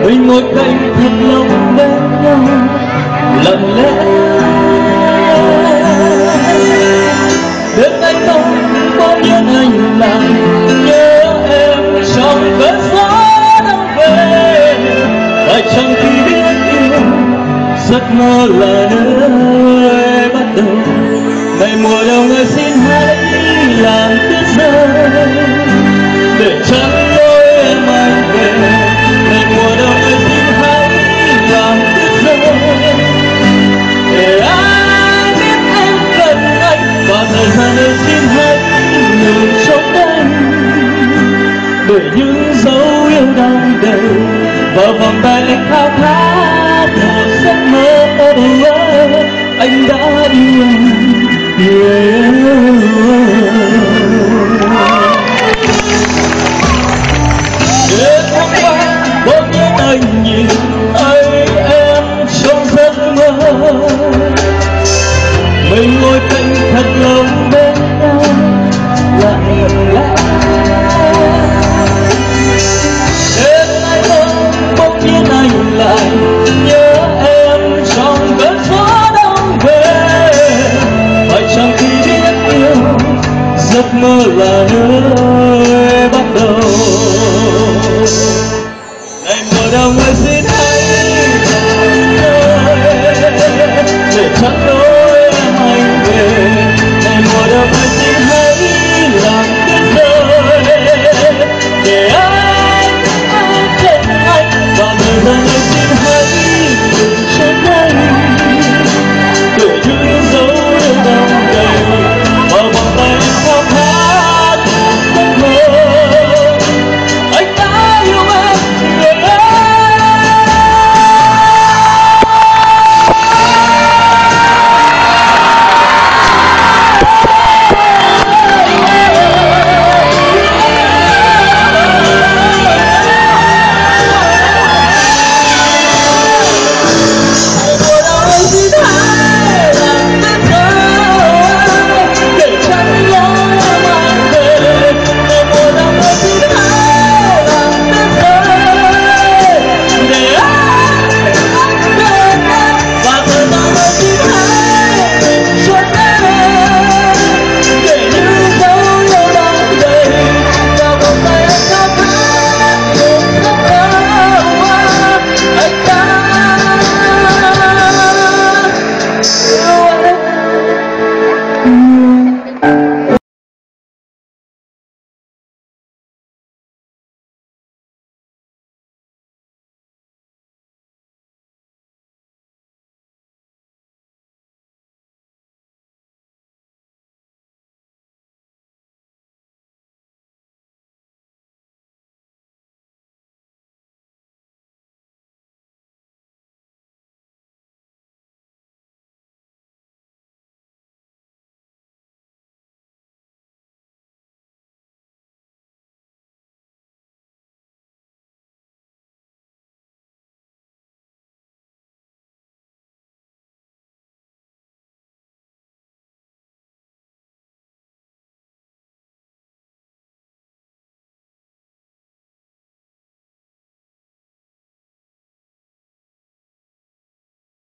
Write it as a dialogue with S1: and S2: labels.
S1: đôi môi cánh thật lòng bên nhau lặng lẽ. Đêm nay không bỗng nhiên anh lại nhớ em trong cơn gió đông về. Phải chăng khi biết yêu giấc mơ là nơi bắt đầu. Ngày mùa đông ơi xin hãy làm tuyết rơi để trắng đôi em anh về. Ngày mùa đông ơi xin hãy làm tuyết rơi để ai biết em cần anh. Và thời gian ơi xin hãy ngừng trong anh để những dấu yêu đong đầy vào vòng tay anh khao khát.